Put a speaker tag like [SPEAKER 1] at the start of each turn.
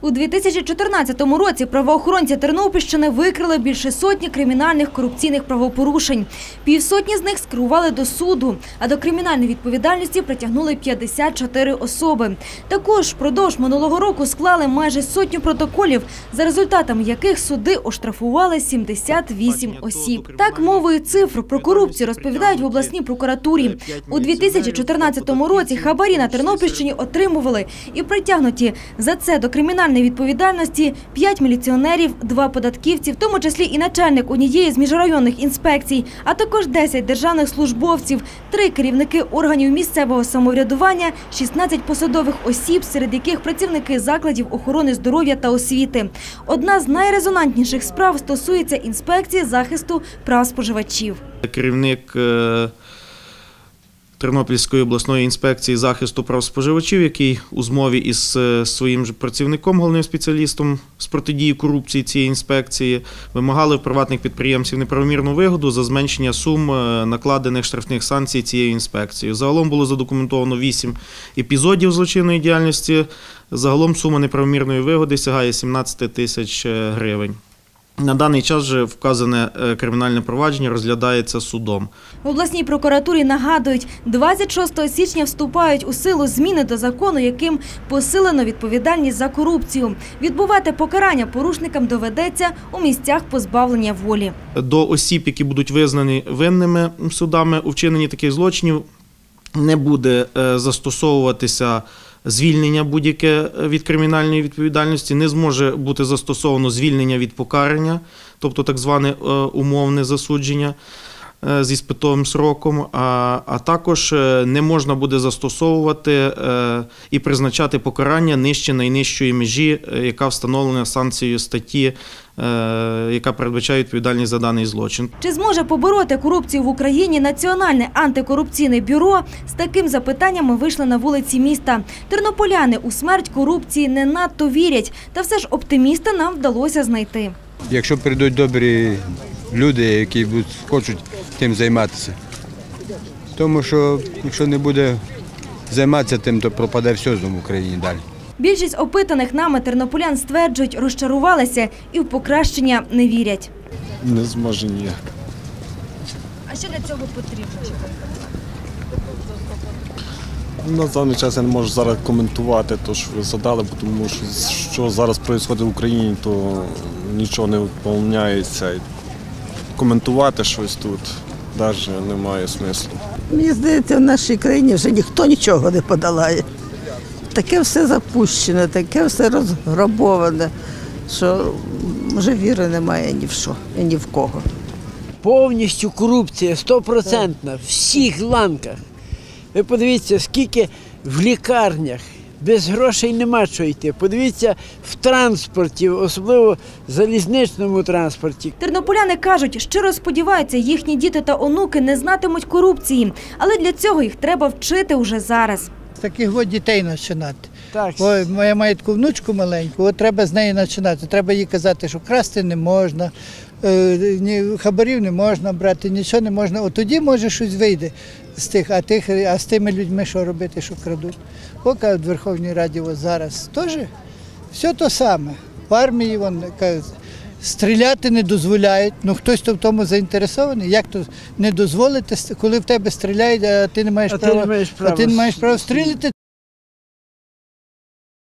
[SPEAKER 1] У 2014 році правоохоронці Тернопільщини викрили більше сотні кримінальних корупційних правопорушень. Півсотні з них скерували до суду, а до кримінальної відповідальності притягнули 54 особи. Також впродовж минулого року склали майже сотню протоколів, за результатами яких суди оштрафували 78 осіб. Так, мовою цифр про корупцію розповідають в обласній прокуратурі. У 2014 році хабарі на Тернопільщині отримували і притягнуті за це до кримінальної відповідальності 5 міліціонерів, 2 податківці, в тому числі і начальник однієї з міжрайонних інспекцій, а також 10 державних службовців, 3 керівники органів місцевого самоврядування, 16 посадових осіб, серед яких працівники закладів охорони здоров'я та освіти. Одна з найрезонантніших справ стосується інспекції захисту прав споживачів. Керівник
[SPEAKER 2] Тернопільської обласної інспекції захисту прав споживачів, який у змові із своїм же працівником, головним спеціалістом з протидії корупції цієї інспекції, вимагали в приватних підприємців неправомірну вигоду за зменшення сум накладених штрафних санкцій цією інспекцією. Загалом було задокументовано 8 епізодів злочинної діяльності. Загалом сума неправомірної вигоди сягає 17 тисяч гривень. На даний час же вказане кримінальне провадження розглядається судом.
[SPEAKER 1] В обласній прокуратурі нагадують, 26 січня вступають у силу зміни до закону, яким посилено відповідальність за корупцію. Відбувати покарання порушникам доведеться у місцях позбавлення волі.
[SPEAKER 2] До осіб, які будуть визнані винними судами у вчиненні таких злочинів, не буде застосовуватися звільнення будь-яке від кримінальної відповідальності, не зможе бути застосовано звільнення від покарання, тобто так зване умовне засудження з іспитовим сроком, а також не можна буде застосовувати і призначати покарання нижче найнижчої межі, яка встановлена санкцією статті, яка передбачає відповідальність за даний злочин.
[SPEAKER 1] Чи зможе побороти корупцію в Україні Національне антикорупційне бюро? З таким запитанням ми вийшли на вулиці міста. Тернополяни у смерть корупції не надто вірять, та все ж оптиміста нам вдалося знайти.
[SPEAKER 3] Якщо прийдуть добрі люди, які хочуть тим займатися. Тому що, якщо не буде займатися тим, то пропаде все в Україні далі.
[SPEAKER 1] Більшість опитаних нами тернополян стверджують, розчарувалися і в покращення не вірять.
[SPEAKER 4] Не зможе ніяк.
[SPEAKER 1] А що для цього потрібно?
[SPEAKER 4] На даний час я не можу зараз коментувати те, що ви задали, тому що зараз відбувається в Україні, то нічого не виконується. Коментувати щось тут навіть немає смислу.
[SPEAKER 5] Мені здається, в нашій країні вже ніхто нічого не подолає. Таке все запущене, таке все розграбоване, що вже віри немає ні в що і ні в кого.
[SPEAKER 6] Повністю корупція, 100%, в всіх ланках. Ви подивіться, скільки в лікарнях, без грошей нема що йти. Подивіться в транспорті, особливо в залізничному транспорті.
[SPEAKER 1] Тернополяни кажуть, щиро сподіваються, їхні діти та онуки не знатимуть корупції. Але для цього їх треба вчити уже зараз.
[SPEAKER 7] З таких дітей починати.
[SPEAKER 6] Так.
[SPEAKER 7] Я маю таку внучку маленьку, треба з неї починати. Треба їй казати, що красти не можна, хабарів не можна брати, нічого не можна. От тоді, може, щось вийде з тих, а з тими людьми що робити, що крадуть. Поки в Верховній Раді зараз теж все те саме. В армії стріляти не дозволяють, хтось то в тому заінтересований. Як то не дозволити, коли в тебе стріляють, а ти не маєш права стріляти,